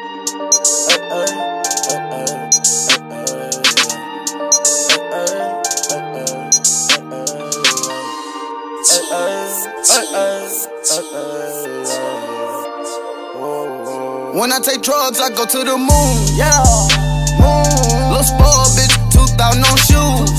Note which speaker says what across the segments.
Speaker 1: When I take drugs, I go to the moon. Yeah, moon. Little spoiled bitch, 2,000 on shoes.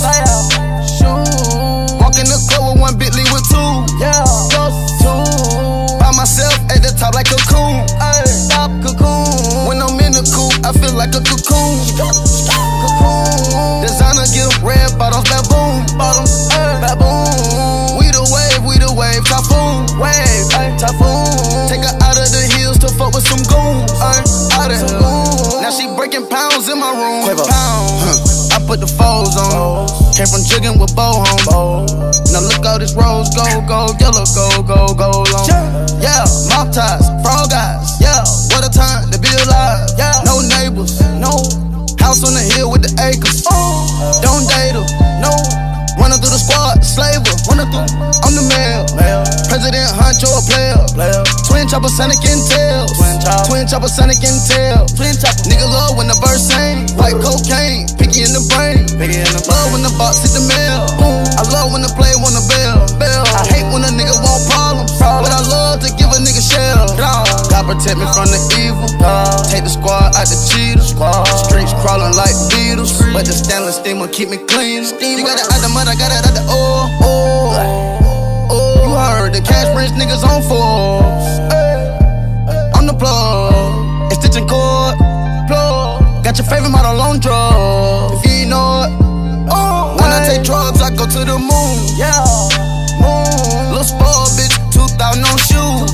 Speaker 1: Walk in the club with one Bentley with two. Yeah, just two. By myself at the top like a cocoon. Stop cocoon. When I'm in the coupe, I feel like a cocoon. Cocoon. Designer gift, red bottoms, baboon. Bottoms, baboon. We the wave, typhoon. Wave, typhoon. Take her out of the hills to fuck with some goons. Out of here. Now she breaking pounds in my room. I put the foes on. Came from jigging with bow home. Now look all this rose gold, gold, yellow, gold, gold long. Yeah, mop ties, frog eyes. Yeah, what a time to be alive. Yeah, no neighbors, no house on the hill with the acres. Don't date her, no. Running through the squad, slaver. Running through, I'm the mail. President Huncho, a player. Twin chopper, Sonic Intel. Twin chopper, Sonic Intel. Nigga love when the verse sing. White cocaine, picky in the brain. Love when the box hit the mail. I love when the play want a bell. I hate when a nigga want problems, but I love to give a nigga shell. God protect me from the evil. Take the squad out the cheaters. Streets crawling like beetles, but the stainless steamer keep me clean. You got it out the mud, I got it out the oil. You heard the cash rich niggas on Forbes. I'm the plug, it's stitching cord. Got your favorite model on drugs, if you know it. When I take drugs, I go to the moon. Yeah, moon. Little spoiled bitch, 2,000 on shoes.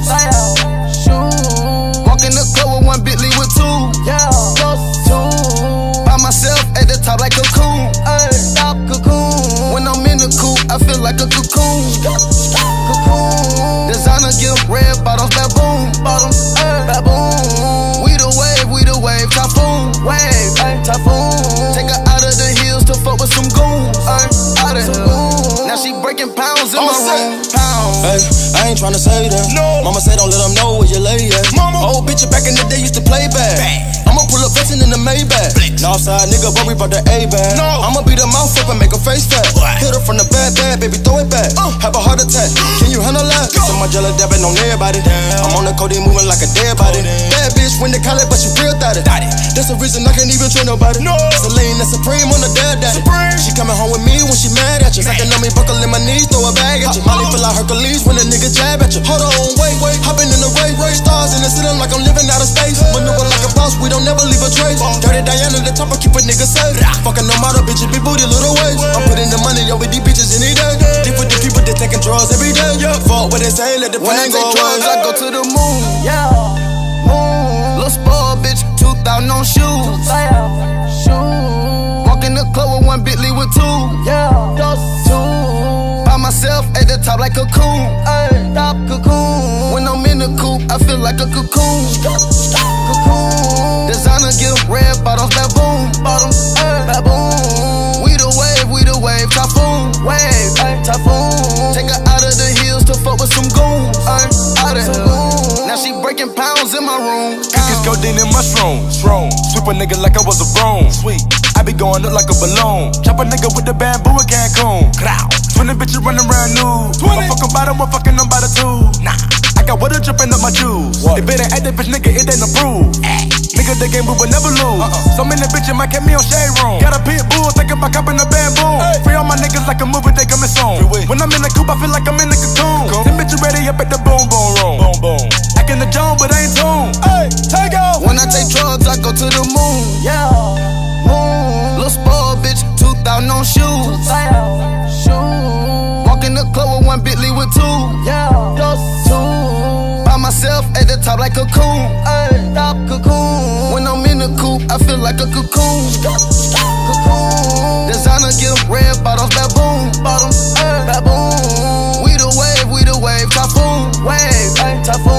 Speaker 1: Walk in the club with one Bentley with two. Yeah, just two. By myself at the top like a cocoon. Stop cocoon. When I'm in the coupe, I feel like a cocoon. Cocoon. Designer gift, red bottoms, baboon. Bottoms, baboon. We the wave, typhoon. Wave, typhoon. Take her out of the hills to fuck with some goons. Out of here. Now she breaking pounds in my room.
Speaker 2: Hey, I ain't tryna say that. No. Mama said don't let them know where you lay at. Old bitch back in the day used to play bad. I'ma pull up flexing in the Maybach. Northside nigga worry about the A-bag. No. I'ma beat her mouth up and make her face fat. Hit her from the bad, baby, throw it back. Have a heart attack, can you handle that? So my jelly dabbing on everybody. I'm on the codeine moving like a dead body. Bad bitch win the college, but she real thotty. That's the reason I can't even trust nobody. No. Celine and Supreme on the dad daddy. She coming home with me when she mad at you. Sucking on me, buckle in my knees, throw a bag at you. Molly feel like Hercules when a nigga jab at you. Hold on, wait, hopping in the race. Stars in the ceiling like I'm living out of space. Maneuver like a boss, we don't never leave a trace. Dirty Diana, the top, I keep a nigga safe. Fucking no model, bitch, it be booty little ways. I'm putting the money, yo, with these bitches any day. Deep with the people that taking drugs every day. Fuck what they say, let the pain go away.
Speaker 1: When I take drugs, I go to the moon. Yeah, moon. Little spoiled bitch, 2,000 on shoes. Walk in the club with one Bentley with two. Yeah, just two. By myself at the top like a cocoon. Stop cocoon. When I'm in the coupe, I feel like a cocoon. Cocoon. Designer gift, red bottoms, baboon. Bottoms, baboon. We the wave, typhoon. Wave, typhoon. Take her out of the hills to fuck with some goons. Out of here. Now she breaking pounds in my room.
Speaker 3: Cookies, codeine, and mushrooms. Sweep a nigga like I was a broom. Sweet. I be going up like a balloon. Chop a nigga with the bamboo in Cancun. 20 bitches running around nude. I'm fucking by them, I'm fucking them by the two. Nah, I got water dripping up my juice. They better act that bitch, nigga, it ain't approved. Nigga, the game we will never lose. So many bitches might catch me on shade room. Got a pit bull, thinking about copping a bamboo. Free all my niggas like a movie, they coming soon. When I'm in the coupe, I feel like I'm in the cocoon. 10 bitches ready up at the boom room. Acting the Jones, but ain't tuned. Hey, take off.
Speaker 1: When I take drugs, I go to the moon. Yeah, moon. Little spoiled bitch, 2,000 on shoes. Walk in the club with one Bentley with two. Yeah, just two. By myself at the top like a cocoon. Stop cocoon. When I'm in the coupe, I feel like a cocoon. Cocoon. Designer gift, red bottoms, baboon. Bottoms, baboon. We the wave, typhoon. Wave, typhoon.